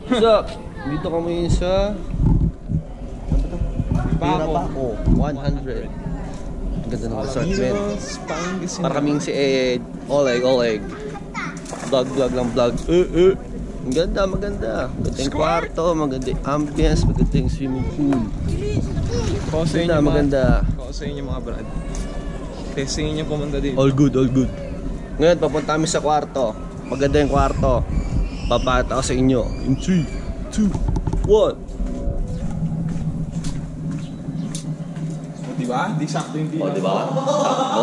What's up? Dito kami sa Pako 100. Ang ganda ng resort, men. Para kaming si Oleg. Vlog lang vlog. Ang ganda, maganda. Magandang kwarto, magandang ambience, magandang swimming pool. Maganda. Ako sa inyo mga brad. Testing niyo pumunta dito. All good. Ngayon, papunta kami sa kwarto. Maganda yung kwarto. Papakita ko sa inyo. In 3, 2, 1. Diba? Di sakto yung dito. Diba? Sakto.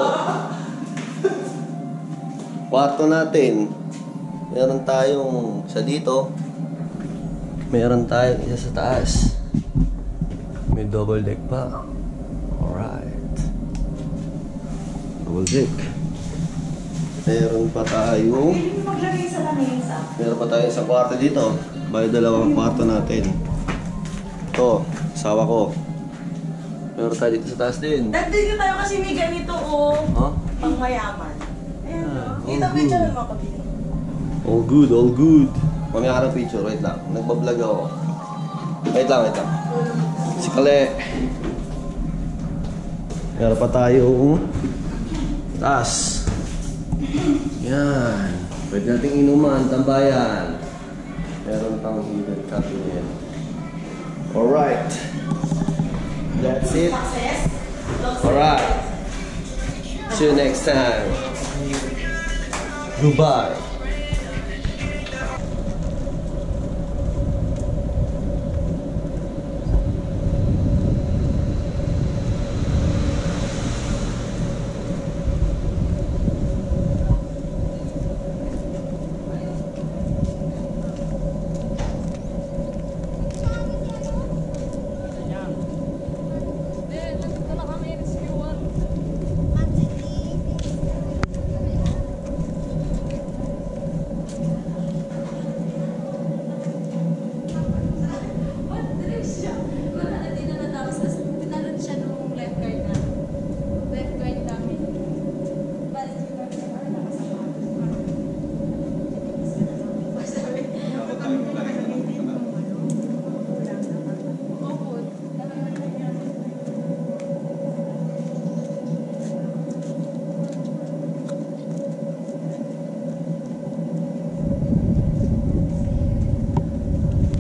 Kwarto natin. Meron tayong sa dito. Meron tayong isa sa taas. May double deck pa. Alright. Double deck. Meron pa tayong isang kwarto dito. Bali dalawang kwarto natin. Ito, asawa ko. Meron tayo dito sa taas din. Dagdag tayo kasi may ganito Huh? pang mayaman. Ayan Kita picture mo ako dito. All good. Mamaya ka ng picture, wait lang. Nagbablog ako. Wait lang. Si Kale. Meron pa tayong taas. Yan. Pwede nating inuman, tambayan. Meron pang hidden cabinet. Alright. That's it. Alright. See you next time. Goodbye.